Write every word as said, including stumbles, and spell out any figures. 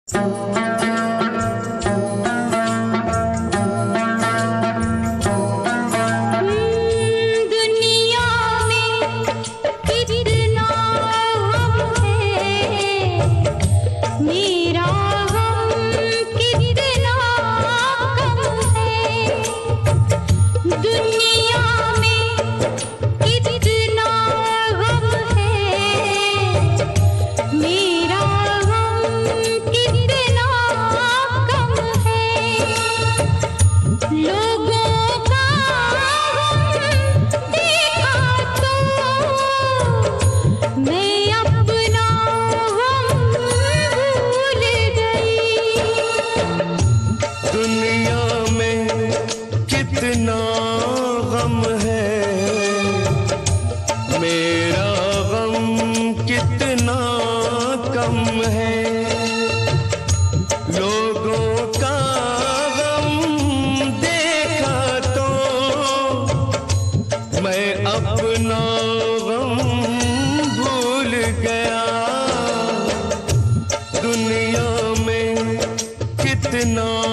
कितना गम है, मेरा गम कितना कम है। लोगों का गम देखा तो मैं अपना गम भूल गया। दुनिया में कितना